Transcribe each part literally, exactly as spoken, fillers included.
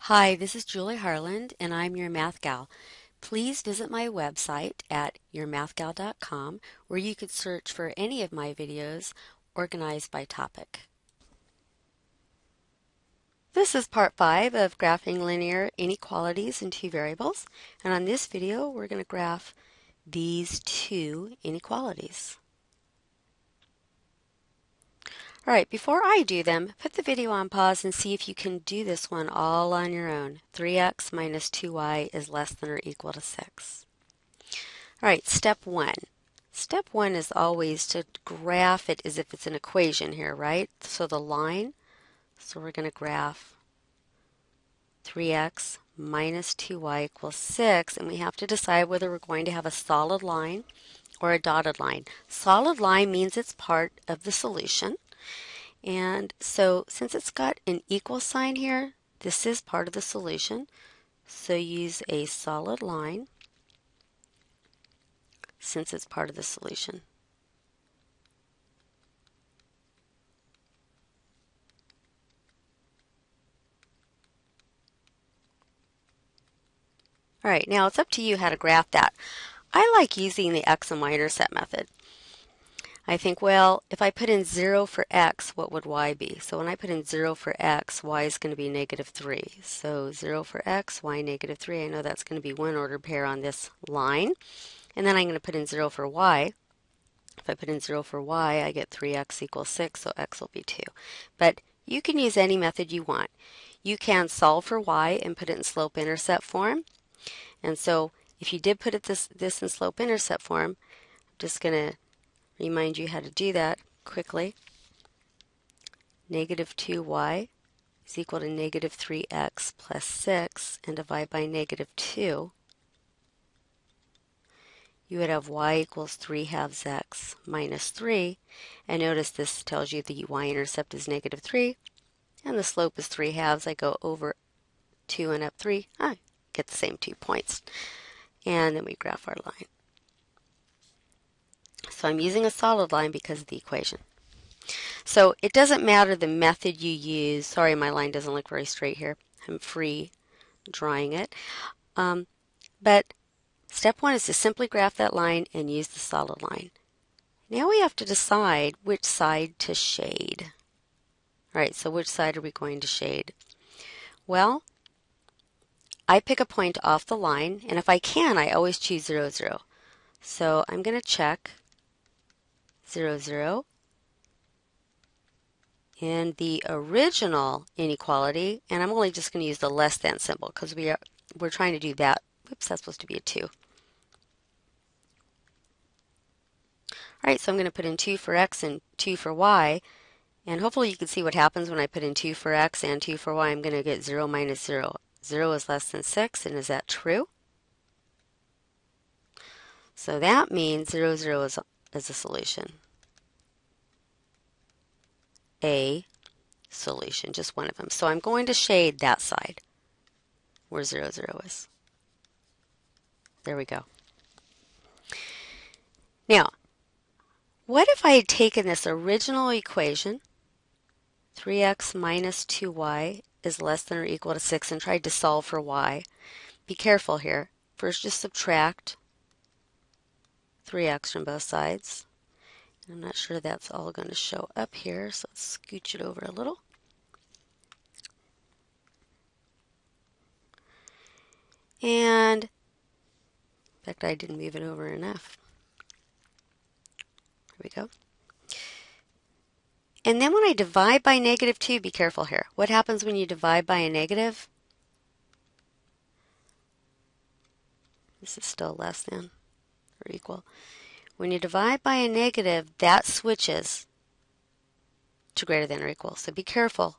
Hi, this is Julie Harland, and I'm your Math Gal. Please visit my website at your math gal dot com, where you could search for any of my videos organized by topic. This is part five of graphing linear inequalities in two variables, and on this video we're going to graph these two inequalities. All right, before I do them, put the video on pause and see if you can do this one all on your own. three x minus two y is less than or equal to six. All right, step one. Step one is always to graph it as if it's an equation here, right? So the line, so we're going to graph three x minus two y equals six, and we have to decide whether we're going to have a solid line or a dotted line. Solid line means it's part of the solution. And so since it's got an equal sign here, this is part of the solution. So use a solid line since it's part of the solution. All right, now it's up to you how to graph that. I like using the x and y intercept method. I think, well, if I put in zero for x, what would y be? So when I put in zero for x, y is going to be negative three. So zero for x, y negative three. I know that's going to be one ordered pair on this line. And then I'm going to put in zero for y. If I put in zero for y, I get three x equals six, so x will be two. But you can use any method you want. You can solve for y and put it in slope-intercept form. And so if you did put it this, this in slope-intercept form, I'm just going to remind you how to do that quickly. Negative two y is equal to negative three x plus six, and divide by negative two. You would have y equals three halves x minus three. And notice this tells you the y-intercept is negative three, and the slope is three halves. I go over two and up three. I get the same two points. And then we graph our line. So I'm using a solid line because of the equation. So it doesn't matter the method you use. Sorry, my line doesn't look very straight here. I'm free drawing it. Um, but step one is to simply graph that line and use the solid line. Now we have to decide which side to shade. All right, so which side are we going to shade? Well, I pick a point off the line, and if I can, I always choose zero, zero. So I'm going to check zero, zero. In the original inequality, and I'm only just going to use the less than symbol because we are we're trying to do that. Oops, that's supposed to be a two. All right, so I'm going to put in two for x and two for y, and hopefully you can see what happens when I put in two for x and two for y. I'm going to get zero minus zero. zero is less than six, and is that true? So that means zero, zero is, is a solution. A solution, just one of them. So I'm going to shade that side where zero, zero is. There we go. Now, what if I had taken this original equation, three x minus two y is less than or equal to six, and tried to solve for y? Be careful here. First, just subtract three x from both sides. I'm not sure that's all going to show up here, so let's scooch it over a little. And, in fact, I didn't move it over enough. Here we go. And then when I divide by negative two, be careful here. What happens when you divide by a negative? This is still less than or equal. When you divide by a negative, that switches to greater than or equal. So be careful.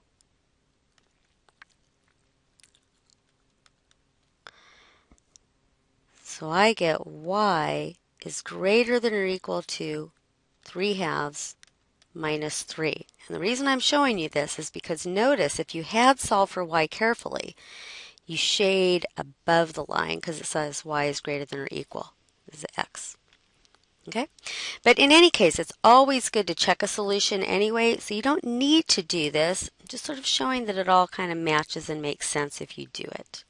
So I get y is greater than or equal to three halves minus three. And the reason I'm showing you this is because notice if you had solved for y carefully, you shade above the line because it says y is greater than or equal. This is x. Okay? But in any case, it's always good to check a solution anyway, so you don't need to do this. Just sort of showing that it all kind of matches and makes sense if you do it.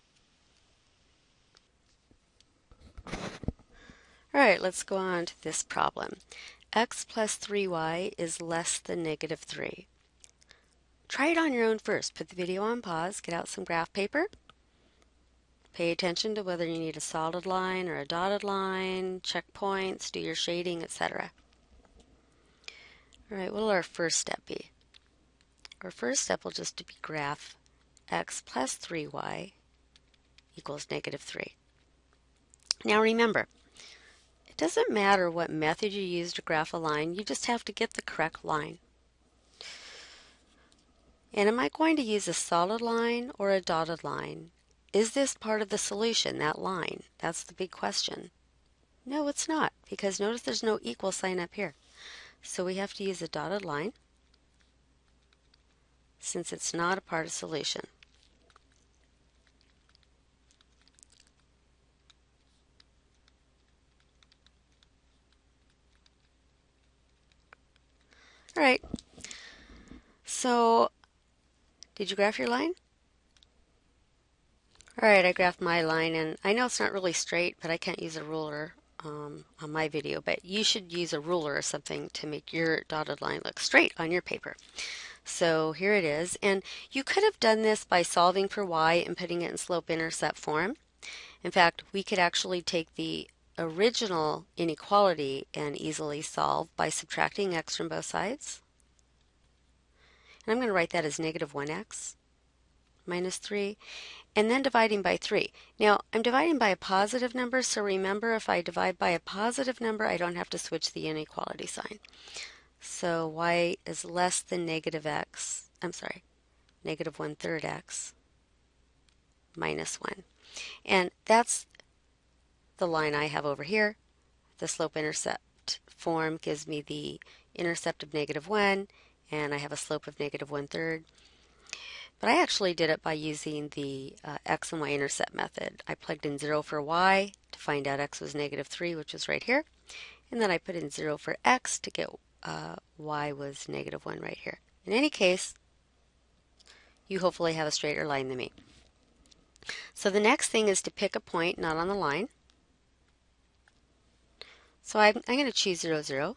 All right, let's go on to this problem. X plus three y is less than negative three. Try it on your own first. Put the video on pause, get out some graph paper. Pay attention to whether you need a solid line or a dotted line, check points, do your shading, et cetera. All right, what will our first step be? Our first step will just be graph x plus three y equals negative three. Now remember, it doesn't matter what method you use to graph a line, you just have to get the correct line. And am I going to use a solid line or a dotted line? Is this part of the solution, that line? That's the big question. No, it's not, because notice there's no equal sign up here. So we have to use a dotted line since it's not a part of solution. All right, so did you graph your line? All right, I graphed my line, and I know it's not really straight, but I can't use a ruler um, on my video, but you should use a ruler or something to make your dotted line look straight on your paper. So here it is, and you could have done this by solving for y and putting it in slope-intercept form. In fact, we could actually take the original inequality and easily solve by subtracting x from both sides. And I'm going to write that as negative one x minus three, and then dividing by three. Now, I'm dividing by a positive number, so remember if I divide by a positive number, I don't have to switch the inequality sign. So y is less than negative x, I'm sorry, negative one third x minus one. And that's the line I have over here. The slope-intercept form gives me the intercept of negative one, and I have a slope of negative one third. But I actually did it by using the uh, x and y intercept method. I plugged in zero for y to find out x was negative three, which is right here. And then I put in zero for x to get uh, y was negative one right here. In any case, you hopefully have a straighter line than me. So the next thing is to pick a point not on the line. So I'm, I'm going to choose zero, zero.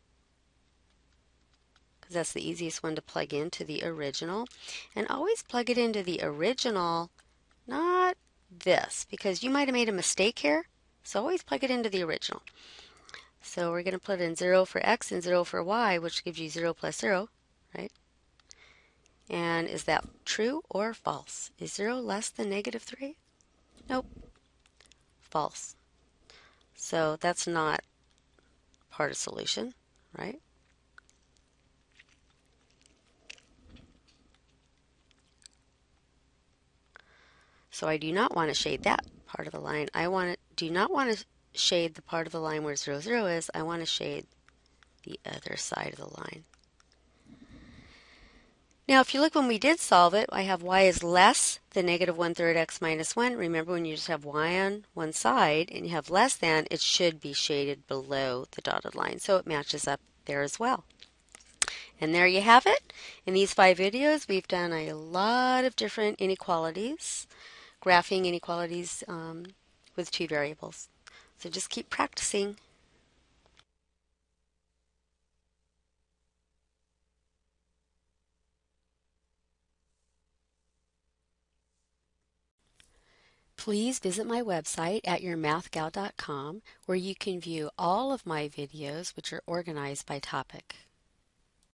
Because that's the easiest one to plug into the original. And always plug it into the original, not this, because you might have made a mistake here. So always plug it into the original. So we're going to put in zero for x and zero for y, which gives you zero plus zero, right? And is that true or false? Is zero less than negative three? Nope. False. So that's not part of solution, right? So I do not want to shade that part of the line. I want to, do not want to shade the part of the line where zero, zero is. I want to shade the other side of the line. Now, if you look when we did solve it, I have y is less than negative one third x minus one. Remember, when you just have y on one side and you have less than, it should be shaded below the dotted line. So it matches up there as well. And there you have it. In these five videos, we've done a lot of different inequalities, graphing inequalities um, with two variables. So just keep practicing. Please visit my website at your math gal dot com, where you can view all of my videos, which are organized by topic.